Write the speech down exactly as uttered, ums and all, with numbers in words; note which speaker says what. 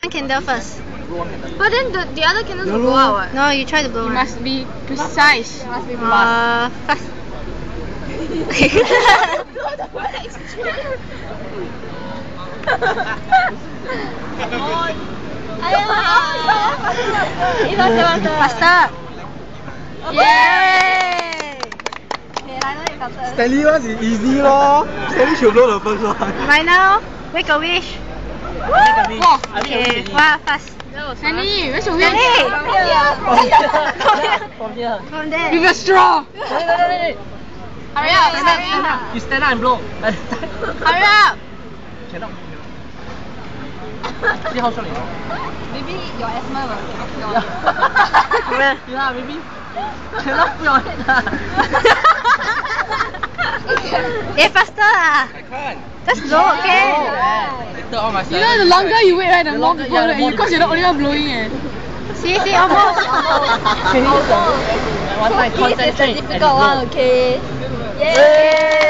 Speaker 1: candle first.
Speaker 2: But then the, the other candles will go out. What?
Speaker 1: No, you try to blow.
Speaker 2: You
Speaker 1: one.
Speaker 2: must be precise. You must be
Speaker 1: Uh, fast. Faster. Yay!
Speaker 3: Stanley one is easy lor. Stanley should blow the first one.
Speaker 1: Right now, make a wish.
Speaker 2: Wow.
Speaker 1: Okay, wow, fast.
Speaker 2: Stanley, where's your wish?
Speaker 1: Stanley!
Speaker 3: From here.
Speaker 1: From there.
Speaker 2: With a straw.
Speaker 3: Wait, wait, wait, wait.
Speaker 2: Hurry up, stand up.
Speaker 3: You stand up and blow.
Speaker 2: Hurry up.
Speaker 3: Cannot. See how strong it is.
Speaker 2: Maybe your asthma will cure.
Speaker 3: Yeah, yeah, maybe. Cannot put your head.
Speaker 1: Eh, faster lah.
Speaker 3: I can't.
Speaker 1: Just blow, okay?
Speaker 3: Later all my
Speaker 2: You know, the longer you wait, right, the more people will you, because you're the only one blowing eh.
Speaker 1: See, see, almost.
Speaker 3: One time concentrate.
Speaker 2: Difficult one, okay?
Speaker 3: Yay!